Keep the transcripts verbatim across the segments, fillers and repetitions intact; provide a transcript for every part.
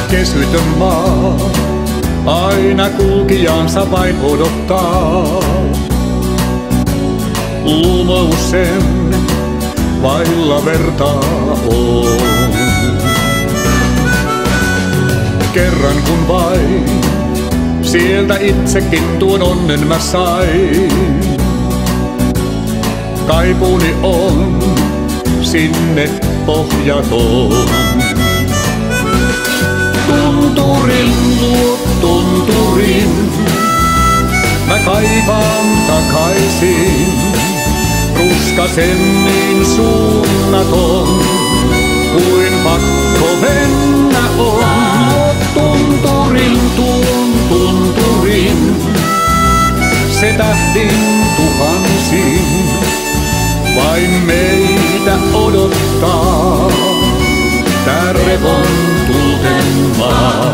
kesytön maa aina kulkijansa vain odottaa. Lumous sen vailla vertaa on. Kerran kun vain sieltä itsekin tuon onnen mä sain, kaipuuni on sinne pohjaton. Tunturin luo tunturin, mä kaipaan takaisin. Ruskasen niin suunnaton, kuin pakko mennä on. Tunturin tuon tunturin, se tähdin tuhansin, vain meitä odottaa tää revontulten maa.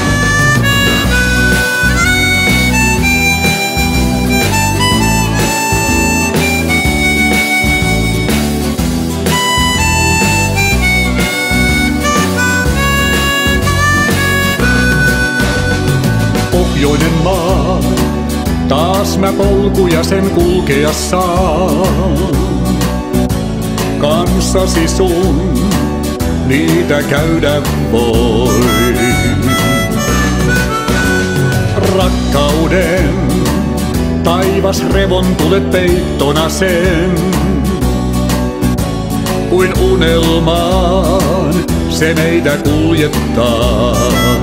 Pohjoinen maa, taas mä polkuja sen kulkea saan. Kanssasi sun niitä käydä voi. Rakkauden taivas revontulet peittona sen, kuin unelmaan se meitä kuljettaa.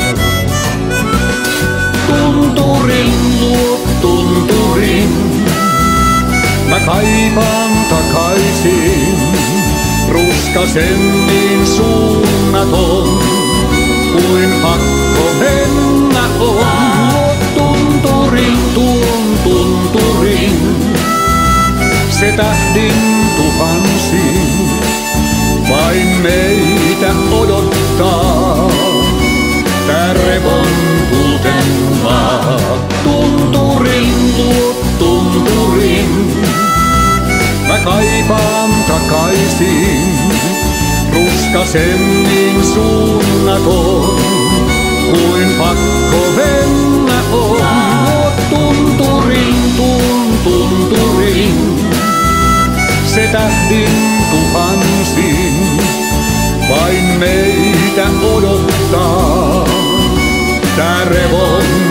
Tunturin luo tunturin, mä kaipaan takaisin. Ruskasen niin suunnaton, kuin pakko mennä on. Tunturin tuon tunturin, se tähdin tuhansin, vain meitä odottaa tää revontulten maa. Tunturin luo tunturin, mä kaipaan takaisin. Ruskasen niin suunnaton, kuin pakko mennä on. Tunturin tuon tunturin, se tähdin tuhansin, vain meitä odottaa tää revon